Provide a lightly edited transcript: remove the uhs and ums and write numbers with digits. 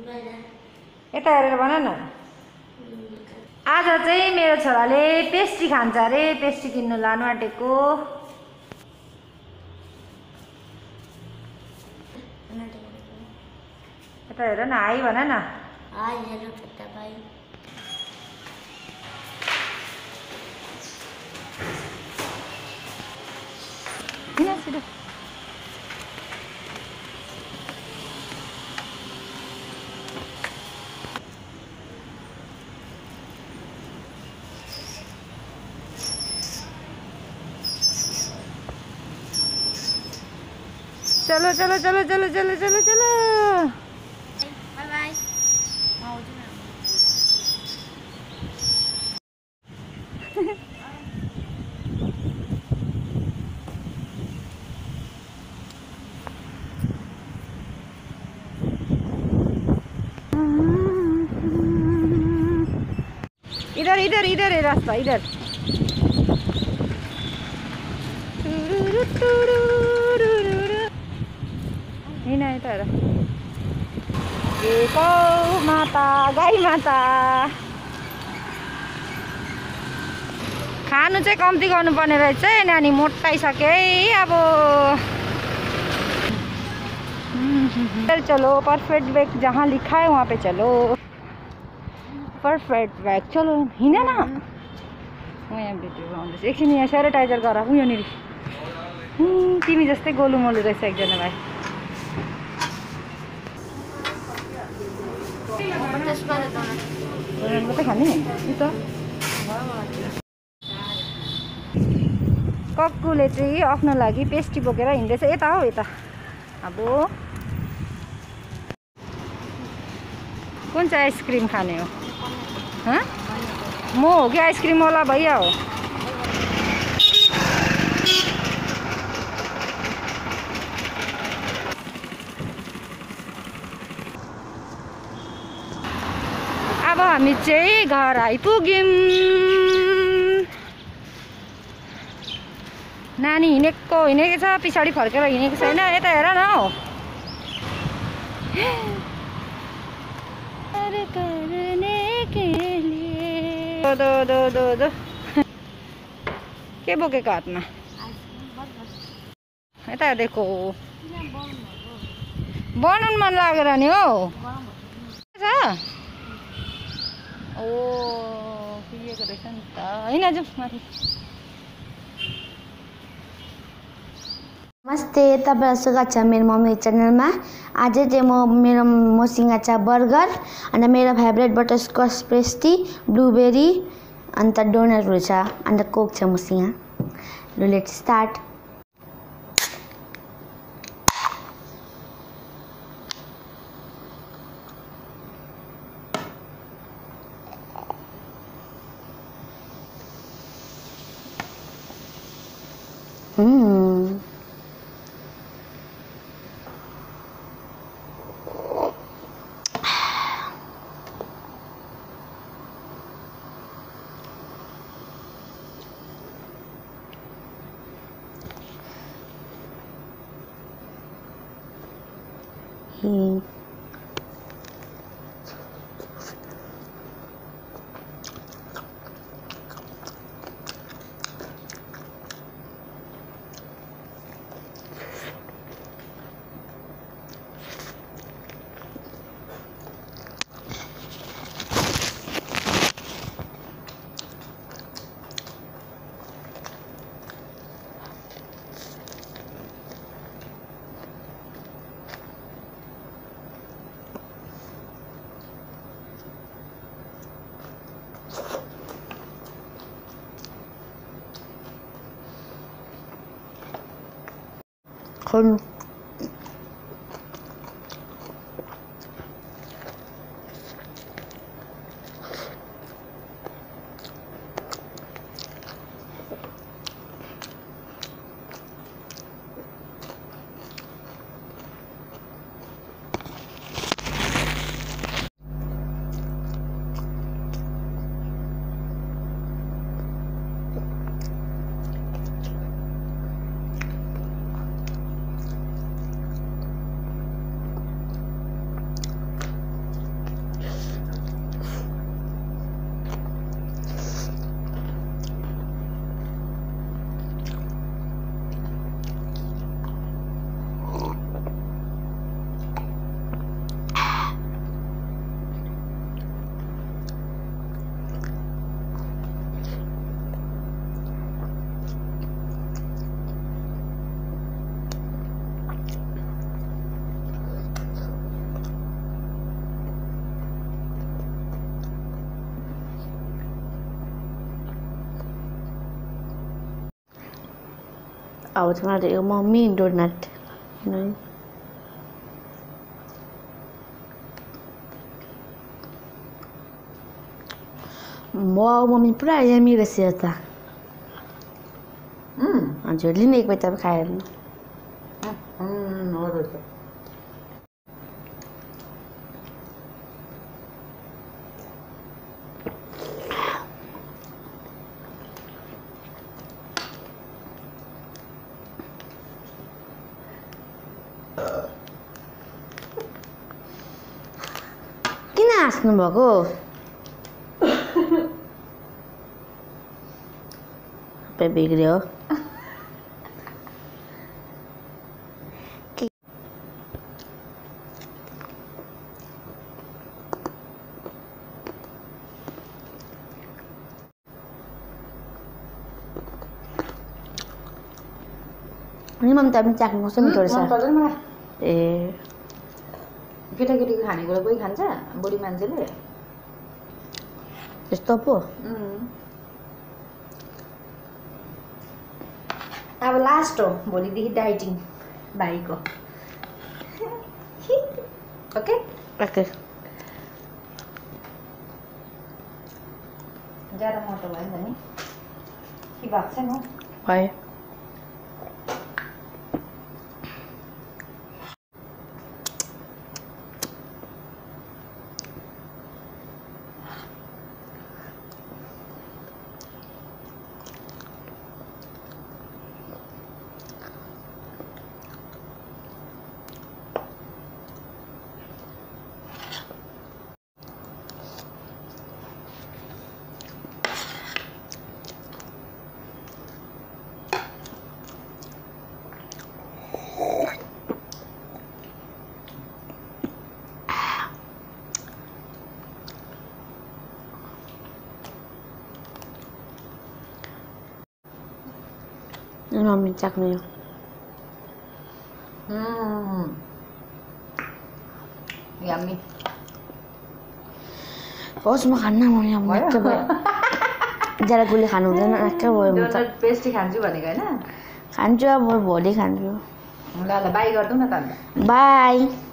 यता हेरेर भन न। आज चाहिँ मेरो छोराले पेस्ट्री खान्छ अरे, पेस्ट्री किन्नु लानु आँटेको। यता हेर न, हाई भन न। हाई हेलो छोटा भाइ। किन छिटो चलो चलो चलो चलो चलो चलो चलो। Bye bye. म आउँछु न। इधर इधर इधर है रास्ता, इधर। हिँड यता हेर। ए गौ माता, गाई माता। खानु चाहिँ कम्ती गर्नुपर्ने रहेछ है नानी, मोटाइसक्यो है अब। चलो परफेक्ट बैग जहाँ लिखा है वहाँ पे चलो। परफेक्ट बैग चलो, हिँड न। म यहाँ भिडियो आउँदैछु, एकछिन यहाँ सेनिटाइजर गर। उयोनिर तिमी जस्तै गोलु मोलु रहेछ एकजना भाइ। मात्रै खाने त। कक्कुले चाहिँ आफ्नो लागि पेस्ट्री बोकेर हिँड्दैछ। यता हो, यता। अब कुन चाहिँ आइसक्रिम खाने हो? म हो कि आइसक्रिम वाला भैया हो? अब हामी चाहिँ घर आइपुग्यौँ। नानी हिँडेको छ, पछाडि फर्केर हिँडेको छैन। यता हेर न हौ। दो दो दो दो के बोकेको हातमा? यता देखो। बनाउनु मन लागेर नि हौ। ओ पिएको रहेछ नि त। होइन जाउँ माथि। नमस्ते, तपाईहरु स्वागत छ मेरो मम्मी च्यानलमा। आज चाहिँ मेरो मसँग छ बर्गर अनि मेरो फेभरेट बटरस्कच पेस्ट्री, ब्लुबेरी अन्त डोनटहरु छ अन्त कोक छ मसँग। Let's start. खोल्नु। अब चाहिँ मम्मी डोनट वाउ मम्मी पुरा यमी रहेछ यो त हजुर लिनु एक पैसा खाएर किन हाँस्नु भएको बिग्रियो अनि मम्मी त पनि चाख्नु कस्तो मिठो रहेछ ए केटाकेटीको खानेकुरा कोही खान्छ बुढी मान्छेले त्यस्तो पो अब लास्ट हो भोलिदेखि डाइटिङ भाइको ओके ओके ज्यादा मोटो भयो नि के भएको छैन भयो मम्मी चाख्नु यो यम्मी होस् म खान्न मम्मी अब नाक्कै भयो ज्यादा गुली खानु हुँदैन नाक्कै भयो म त पेस्ट्री खान्छु भनेको होइन खान्छु अब भोलि खान्छु ल ल बाई गरिदिउँ न त अन्त बाई